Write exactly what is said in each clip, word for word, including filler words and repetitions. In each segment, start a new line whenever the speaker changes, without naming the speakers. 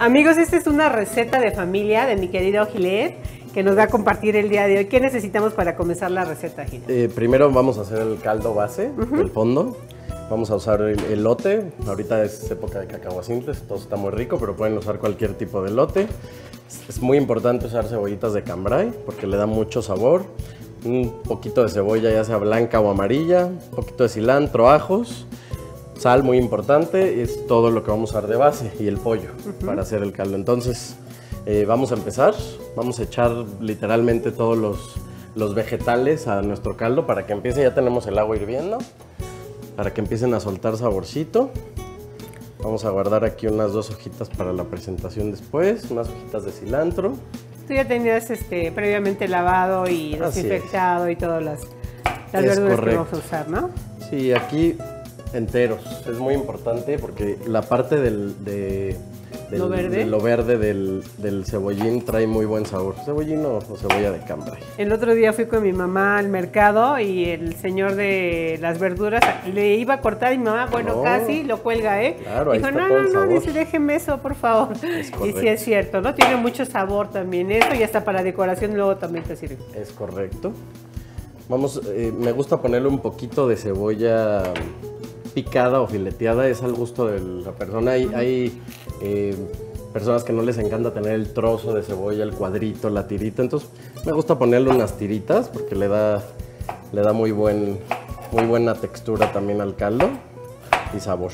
Amigos, esta es una receta de familia de mi querido Gilet, que nos va a compartir el día de hoy. ¿Qué necesitamos para comenzar la receta, Gilet?
Eh, primero vamos a hacer el caldo base,
Uh-huh.
el fondo. Vamos a usar el elote. Ahorita es época de cacahuacintes, todo está muy rico, pero pueden usar cualquier tipo de elote. Es, es muy importante usar cebollitas de cambray porque le da mucho sabor. Un poquito de cebolla, ya sea blanca o amarilla, un poquito de cilantro, ajos. Sal, muy importante, es todo lo que vamos a usar de base, y el pollo uh-huh. para hacer el caldo. Entonces, eh, vamos a empezar. Vamos a echar literalmente todos los, los vegetales a nuestro caldo para que empiece. Ya tenemos el agua hirviendo, para que empiecen a soltar saborcito. Vamos a guardar aquí unas dos hojitas para la presentación después, unas hojitas de cilantro.
Tú ya tenías este, previamente lavado y desinfectado y todas las, las verduras correcto. que vamos a usar, ¿no?
Sí, aquí enteros. Es muy importante porque la parte del, de, del,
¿Lo verde?
de lo verde del, del cebollín trae muy buen sabor. Cebollín o, o cebolla de cambray.
El otro día fui con mi mamá al mercado y el señor de las verduras le iba a cortar y mi mamá, bueno, no, casi lo cuelga, ¿eh?
Claro,
dijo,
ahí está
no,
todo
no,
el
no,
sabor.
dice, déjeme eso, por favor.
Es
y sí es cierto, ¿no? Tiene mucho sabor también eso y hasta para decoración luego también te sirve.
Es correcto. Vamos, eh, me gusta ponerle un poquito de cebolla picada o fileteada, es al gusto de la persona. Hay, hay eh, personas que no les encanta tener el trozo de cebolla, el cuadrito, la tirita, entonces me gusta ponerle unas tiritas porque le da, le da muy, buen, muy buena textura también al caldo y sabor.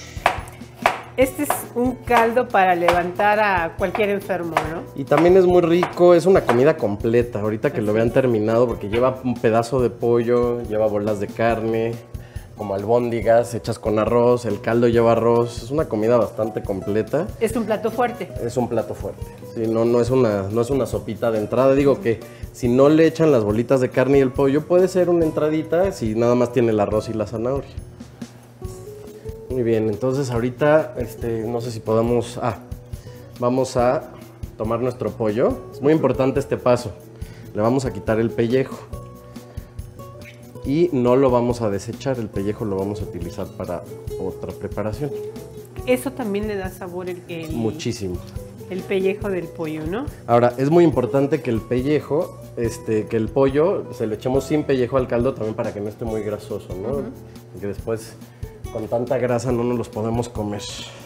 Este es un caldo para levantar a cualquier enfermo, ¿no?
Y también es muy rico, es una comida completa, ahorita que lo vean terminado, porque lleva un pedazo de pollo, lleva bolas de carne, como albóndigas hechas con arroz, el caldo lleva arroz, es una comida bastante completa.
Es un plato fuerte.
Es un plato fuerte, sí, no, no, es una, no es una sopita de entrada. Digo que si no le echan las bolitas de carne y el pollo, puede ser una entradita si nada más tiene el arroz y la zanahoria. Muy bien, entonces ahorita, este, no sé si podamos, ah, vamos a tomar nuestro pollo. Es muy importante este paso, le vamos a quitar el pellejo. Y no lo vamos a desechar, el pellejo lo vamos a utilizar para otra preparación.
Eso también le da sabor el, el,
muchísimo.
El pellejo del pollo, ¿no?
Ahora, es muy importante que el pellejo, este, que el pollo, se lo echemos sin pellejo al caldo también para que no esté muy grasoso, ¿no? Uh-huh. Porque después, con tanta grasa, no nos los podemos comer.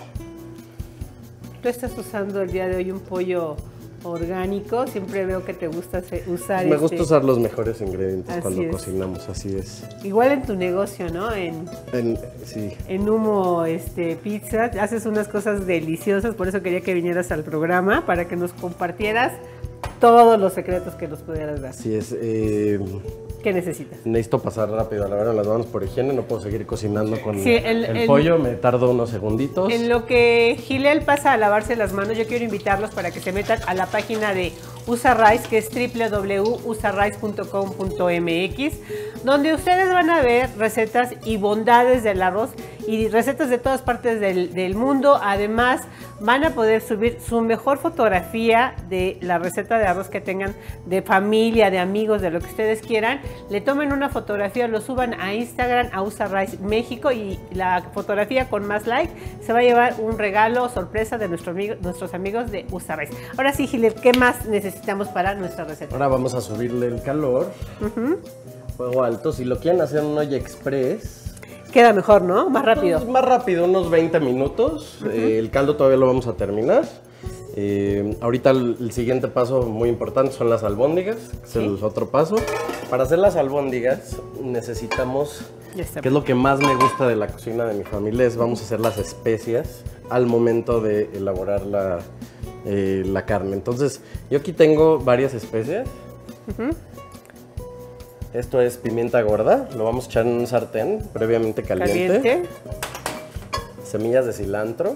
Tú estás usando el día de hoy un pollo orgánico, siempre veo que te gusta usar
Me
este...
gusta usar los mejores ingredientes
así
cuando
es.
cocinamos, así es.
Igual en tu negocio, ¿no? En,
en, sí.
en Humo este, Pizza, haces unas cosas deliciosas, por eso quería que vinieras al programa, para que nos compartieras todos los secretos que nos pudieras dar.
Así es. Eh...
¿Qué necesitas?
Necesito pasar rápido a lavar las manos por higiene, no puedo seguir cocinando con
sí, el,
el,
el
pollo, me tardo unos segunditos.
En lo que Gilel pasa a lavarse las manos, yo quiero invitarlos para que se metan a la página de USARICE, que es doble u doble u doble u punto usarice punto com punto m x, donde ustedes van a ver recetas y bondades del arroz y recetas de todas partes del, del mundo. Además, van a poder subir su mejor fotografía de la receta de arroz que tengan, de familia, de amigos, de lo que ustedes quieran. Le tomen una fotografía, lo suban a Instagram, a USARICE México, y la fotografía con más like se va a llevar un regalo sorpresa de nuestro amigo, nuestros amigos de USARICE. Ahora sí, Gilel, ¿qué más necesitamos para nuestra receta?
Ahora vamos a subirle el calor, uh-huh. fuego alto. Si lo quieren hacer en un olla express,
queda mejor, ¿no? Más rápido.
Pues más rápido, unos veinte minutos. Uh-huh. eh, el caldo todavía lo vamos a terminar. Eh, ahorita el, el siguiente paso muy importante son las albóndigas, que es el otro paso. Para hacer las albóndigas necesitamos, que es lo que más me gusta de la cocina de mi familia, es vamos a hacer las especias al momento de elaborar la, eh, la carne. Entonces, yo aquí tengo varias especias. Uh-huh. Esto es pimienta gorda, lo vamos a echar en un sartén previamente caliente. Caliente. Semillas de cilantro.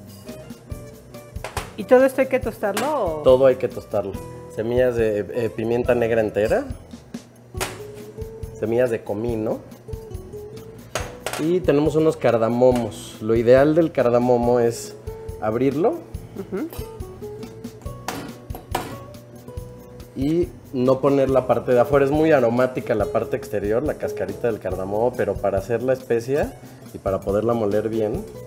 ¿Y todo esto hay que tostarlo? O?
Todo hay que tostarlo. Semillas de eh, pimienta negra entera. Semillas de comino. Y tenemos unos cardamomos. Lo ideal del cardamomo es abrirlo. Uh-huh. Y no poner la parte de afuera. Es muy aromática la parte exterior, la cascarita del cardamomo, pero para hacer la especia y para poderla moler bien,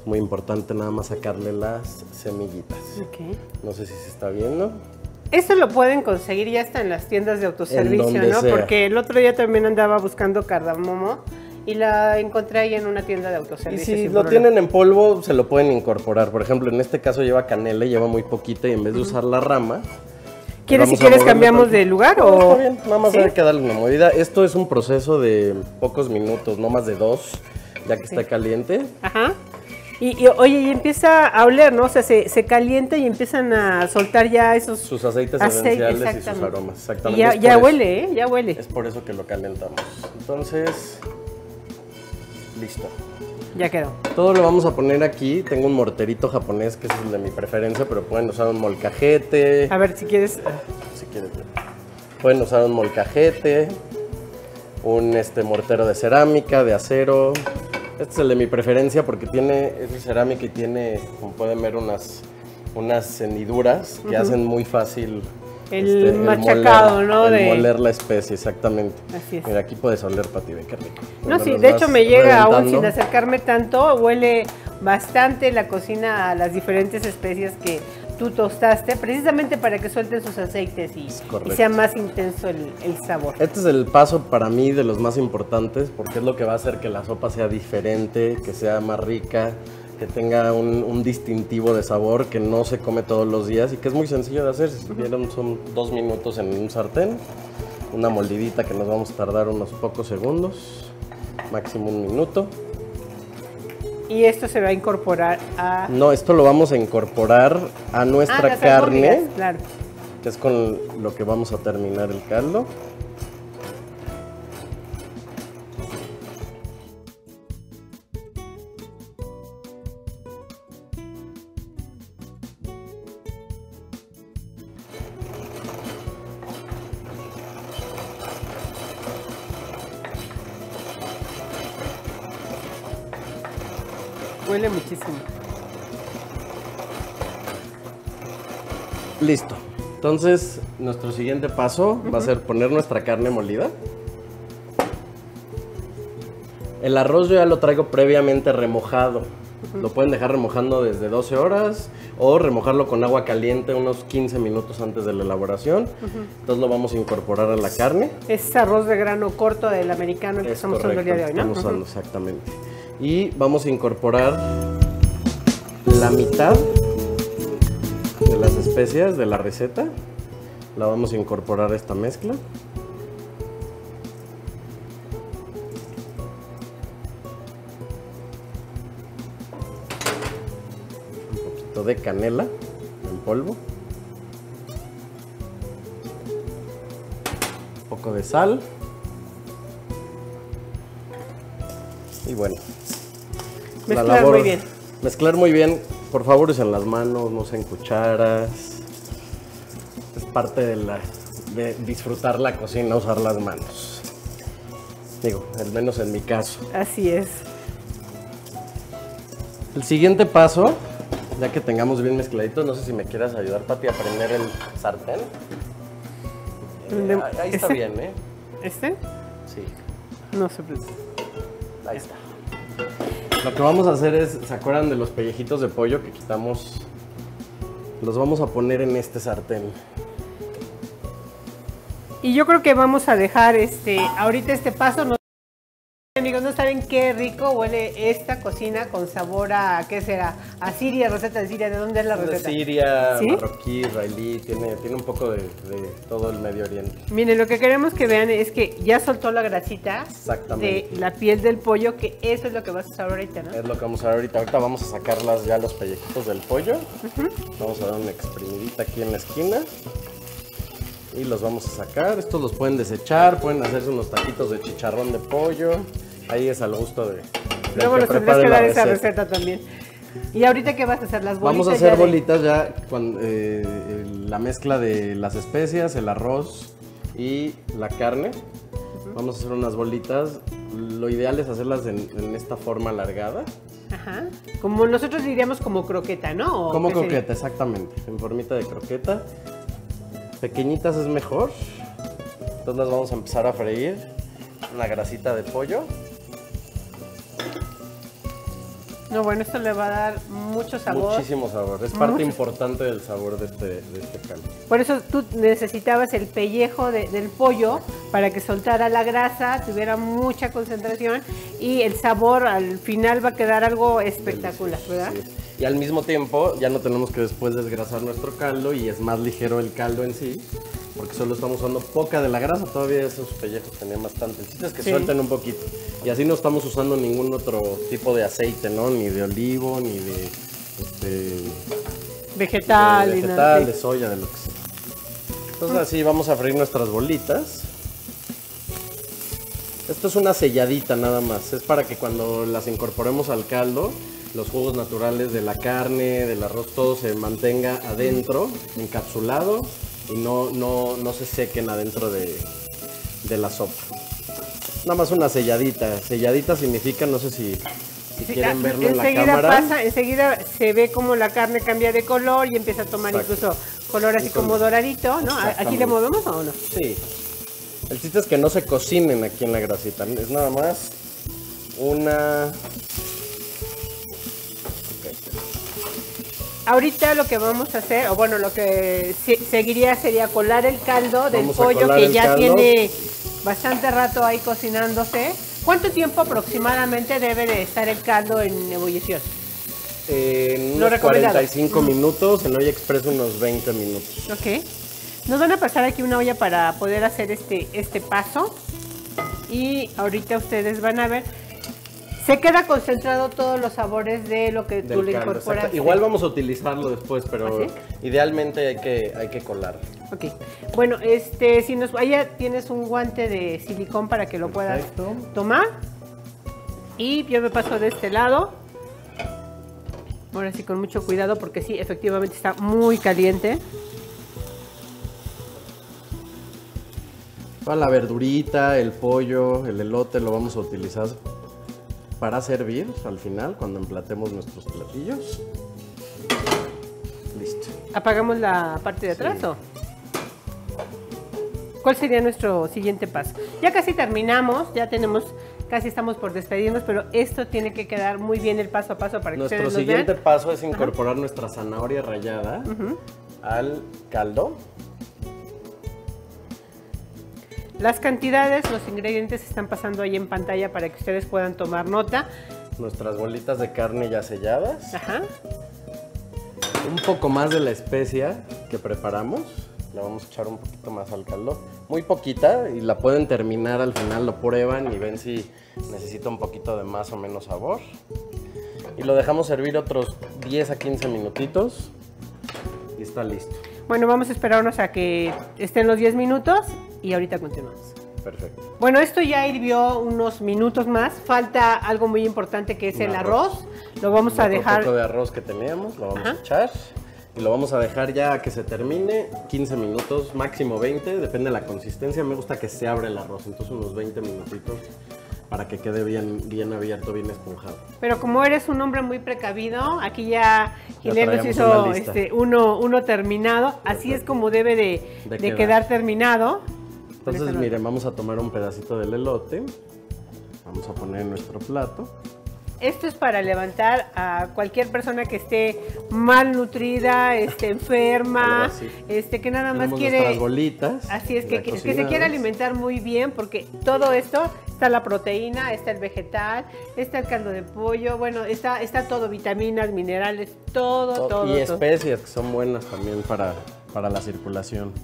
Muy importante nada más sacarle las semillitas.
Okay.
No sé si se está viendo.
Eso lo pueden conseguir ya hasta en las tiendas de autoservicio, ¿no?
Sea.
Porque el otro día también andaba buscando cardamomo y la encontré ahí en una tienda de autoservicio.
Y si lo tienen en polvo, se lo pueden incorporar. Por ejemplo, en este caso lleva canela, lleva muy poquita y en vez de usar la rama...
¿Quieres si quieres cambiamos de lugar
no,
o...?
Está bien, nada más
¿Sí?
hay que darle una mordida. Esto es un proceso de pocos minutos, no más de dos, ya que sí. está caliente.
Ajá. Y, y oye, y empieza a oler, ¿no? O sea, se, se calienta y empiezan a soltar ya esos...
Sus aceites aceite, esenciales y sus aromas, exactamente.
Y ya, ya huele, ¿eh? Ya huele.
Es por eso que lo calentamos. Entonces, listo.
Ya quedó.
Todo lo vamos a poner aquí. Tengo un morterito japonés que es el de mi preferencia, pero pueden usar un molcajete.
A ver, si quieres...
Si quieres. Pueden usar un molcajete, un este, mortero de cerámica, de acero. Este es el de mi preferencia porque tiene, es de cerámica y tiene, como pueden ver, unas, unas hendiduras que uh-huh. hacen muy fácil
el, este, machacado,
el moler,
¿no?
El
de...
moler la especie, exactamente.
Así es.
Mira, aquí puedes oler, Pati, ve qué rico.
No, sí, de hecho me llega aún sin acercarme tanto, huele bastante la cocina a las diferentes especies que tú tostaste, precisamente para que suelten sus aceites y, y sea más intenso el, el sabor.
Este es el paso para mí de los más importantes, porque es lo que va a hacer que la sopa sea diferente, que sea más rica, que tenga un, un distintivo de sabor que no se come todos los días y que es muy sencillo de hacer. Si vieron, son dos minutos en un sartén, una moldidita que nos vamos a tardar unos pocos segundos, máximo un minuto.
Y esto se va a incorporar a...
No, esto lo vamos a incorporar a nuestra
ah,
carne,
albóndigas, claro.
Que es con lo que vamos a terminar el caldo.
Huele muchísimo.
Listo. Entonces, nuestro siguiente paso uh-huh. va a ser poner nuestra carne molida. El arroz yo ya lo traigo previamente remojado. Uh-huh. Lo pueden dejar remojando desde doce horas o remojarlo con agua caliente unos quince minutos antes de la elaboración. Uh-huh. Entonces lo vamos a incorporar a la carne.
Es arroz de grano corto del americano el que
es
estamos
correcto,
usando el día de hoy, ¿no?
Estamos usando, uh-huh. exactamente. Y vamos a incorporar la mitad de las especias de la receta. La vamos a incorporar a esta mezcla. Un poquito de canela en polvo. Un poco de sal. Y bueno,
mezclar la labor, muy bien.
Mezclar muy bien. Por favor, usen las manos, no usen cucharas. Es parte de, la, de disfrutar la cocina, usar las manos. Digo, al menos en mi caso.
Así es.
El siguiente paso, ya que tengamos bien mezcladito, no sé si me quieras ayudar, Pati, a prender el sartén. Eh, ahí está
¿Este?
bien, ¿eh?
¿Este?
Sí.
No se preocupe.
Ahí está. Lo que vamos a hacer es, ¿se acuerdan de los pellejitos de pollo que quitamos? Los vamos a poner en este sartén.
Y yo creo que vamos a dejar este, ahorita este paso. No, amigos, no saben qué rico huele esta cocina con sabor a, ¿qué será? A Siria, receta de Siria. ¿De dónde es la receta?
De Siria,
¿sí?
Marroquí, israelí, tiene, tiene un poco de, de todo el Medio Oriente.
Miren, lo que queremos que vean es que ya soltó la grasita
Exactamente.
de la piel del pollo, que eso es lo que vas a usar ahorita, ¿no?
Es lo que vamos a ver ahorita. Ahorita vamos a sacarlas ya los pellejitos del pollo. Uh-huh. Vamos a dar una exprimidita aquí en la esquina. Y los vamos a sacar. Estos los pueden desechar, pueden hacerse unos taquitos de chicharrón de pollo. Ahí es al gusto de, de
Luego nos tendrás que dar esa receta también. ¿Y ahorita qué vas a hacer? ¿Las bolitas?
Vamos a hacer
ya
bolitas de... ya con eh, la mezcla de las especias, el arroz y la carne. Uh-huh. Vamos a hacer unas bolitas. Lo ideal es hacerlas en, en esta forma alargada.
Ajá. Como nosotros diríamos como croqueta, ¿no?
Como croqueta, sería? Exactamente. En formita de croqueta. Pequeñitas es mejor. Entonces las vamos a empezar a freír. Una grasita de pollo.
No, bueno, esto le va a dar mucho sabor.
Muchísimo sabor. Es parte
Mucho.
importante del sabor de este, de este caldo.
Por eso tú necesitabas el pellejo de, del pollo para que soltara la grasa, tuviera mucha concentración y el sabor al final va a quedar algo espectacular, ¿verdad?
Sí. Y al mismo tiempo ya no tenemos que después desgrasar nuestro caldo y es más ligero el caldo en sí, porque solo estamos usando poca de la grasa. Todavía esos pellejos tenían bastante. El chiste es que
Sí.
suelten un poquito. Y así no estamos usando ningún otro tipo de aceite, ¿no? Ni de olivo, ni de, este,
Vegetal,
de,
y
vegetal,
nada,
de
sí.
soya, de lo que sea. Entonces así vamos a freír nuestras bolitas. Esto es una selladita nada más. Es para que cuando las incorporemos al caldo, los jugos naturales de la carne, del arroz, todo se mantenga adentro, encapsulado y no, no, no se sequen adentro de, de la sopa. Nada más una selladita. Selladita significa, no sé si, si
Sí,
quieren
ah,
verlo en la
enseguida
cámara.
pasa, enseguida se ve como la carne cambia de color y empieza a tomar
Exacto.
incluso color así
Y con-
como doradito, ¿no? ¿Aquí
Exactamente.
le movemos o no?
Sí. El chiste es que no se cocinen aquí en la grasita. Es nada más una...
Ahorita lo que vamos a hacer, o bueno, lo que se- seguiría sería colar el caldo del
Vamos a
pollo
colar
que
el
ya
caldo.
tiene bastante rato ahí cocinándose. ¿Cuánto tiempo aproximadamente debe de estar el caldo en ebullición?
En
Lo
unos
recomendado.
cuarenta y cinco minutos, en olla express unos veinte minutos.
Ok. Nos van a pasar aquí una olla para poder hacer este, este paso. Y ahorita ustedes van a ver. Se queda concentrado todos los sabores de lo que tú
Del
le
caldo,
incorporas.
exacto. Igual vamos a utilizarlo después, pero
¿Ah, sí?
idealmente hay que, hay que colar.
Ok. Bueno, este, si nos allá tienes un guante de silicón para que lo puedas
Perfecto.
tomar. Y yo me paso de este lado. Ahora sí con mucho cuidado porque sí, efectivamente está muy caliente.
Toda la verdurita, el pollo, el elote lo vamos a utilizar para servir al final, cuando emplatemos nuestros platillos. Listo.
¿Apagamos la parte de atrás
Sí.
o? ¿Cuál sería nuestro siguiente paso? Ya casi terminamos, ya tenemos, casi estamos por despedirnos, pero esto tiene que quedar muy bien el paso a paso para que
Nuestro
ustedes nos
siguiente
vean.
paso es incorporar nuestra zanahoria rallada al caldo.
Las cantidades, los ingredientes están pasando ahí en pantalla para que ustedes puedan tomar nota.
Nuestras bolitas de carne ya selladas.
Ajá.
Un poco más de la especia que preparamos. La vamos a echar un poquito más al caldo. Muy poquita y la pueden terminar al final, lo prueban y ven si necesita un poquito de más o menos sabor. Y lo dejamos servir otros diez a quince minutitos y está listo.
Bueno, vamos a esperarnos a que estén los diez minutos y ahorita continuamos.
Perfecto.
Bueno, esto ya hirvió unos minutos más. Falta algo muy importante que es
Un
el
arroz.
arroz. Lo vamos a
Otro
dejar.
poco de arroz que teníamos, lo vamos
Ajá.
a echar. Y lo vamos a dejar ya a que se termine, quince minutos, máximo veinte, depende de la consistencia. Me gusta que se abra el arroz, entonces unos veinte minutitos para que quede bien, bien abierto, bien esponjado.
Pero como eres un hombre muy precavido, aquí ya Gilel nos
traemos
hizo
una lista.
este, uno, uno terminado. Así es
Perfecto.
como debe de,
De
de
quedar.
quedar terminado.
Entonces,
Con esta
miren, vamos a tomar un pedacito del elote, vamos a poner en nuestro plato.
Esto es para levantar a cualquier persona que esté malnutrida, esté enferma,
Algo así.
este, que nada más
Tenemos
quiere.
nuestras bolitas.
Así es, que,
ya
que, que se
cocinadas.
quiere alimentar muy bien, porque todo esto, está la proteína, está el vegetal, está el caldo de pollo, bueno, está, está todo, vitaminas, minerales, todo,
To-
todo.
Y
todo.
especias que son buenas también para, para la circulación.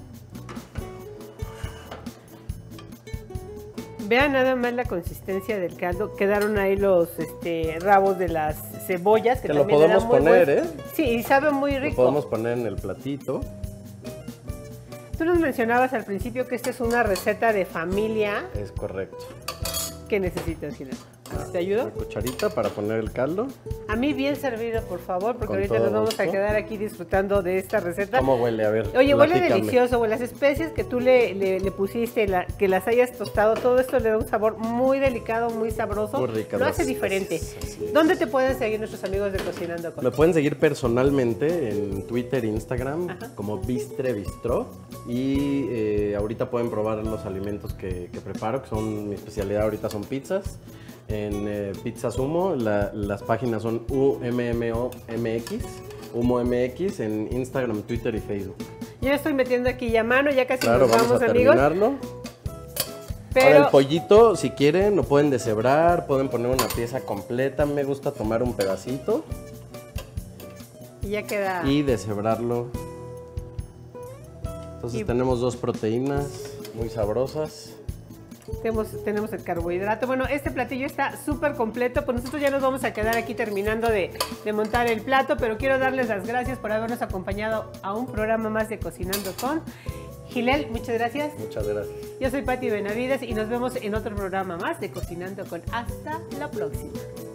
Vean nada más la consistencia del caldo. Quedaron ahí los este, rabos de las cebollas. Que,
Que lo
también le dan
podemos
muy
poner,
buen-
¿eh?
Sí, y sabe muy
Lo
rico.
podemos poner en el platito.
Tú nos mencionabas al principio que esta es una receta de familia.
Es correcto.
¿Qué necesitas, Gina? ¿Te ayudo?
Una cucharita para poner el caldo.
A mí bien servido, por favor, porque
Con
ahorita
todo
nos vamos a
gusto.
quedar aquí disfrutando de esta receta.
¿Cómo huele? A ver,
Oye, huele
platícame.
delicioso, las especies que tú le, le- le pusiste, la- que las hayas tostado, todo esto le da un sabor muy delicado, muy sabroso.
Muy ricas
Lo
las
hace diferente.
especies, así es.
¿Dónde te pueden seguir nuestros amigos de Cocinando con?
Me pueden seguir personalmente en Twitter e Instagram
Ajá.
como Bistre Bistró. Y eh, ahorita pueden probar los alimentos que, que preparo, que son mi especialidad ahorita son pizzas. en eh, Pizza Sumo. La, las páginas son U M M O M X, Humo M X en Instagram, Twitter y Facebook.
Yo estoy metiendo aquí ya mano, ya casi
Claro,
nos
vamos,
vamos,
a
amigos.
terminarlo.
Pero...
Ahora el pollito, si quieren, lo pueden deshebrar, pueden poner una pieza completa. Me gusta tomar un pedacito
y ya queda.
y deshebrarlo. Entonces
Y-
tenemos dos proteínas muy sabrosas.
Tenemos, tenemos el carbohidrato. Bueno, este platillo está súper completo. Pues nosotros ya nos vamos a quedar aquí terminando de, de montar el plato, pero quiero darles las gracias por habernos acompañado a un programa más de Cocinando con Gilel. Muchas gracias.
Muchas gracias.
Yo soy Patti Benavides y nos vemos en otro programa más de Cocinando con. Hasta la próxima.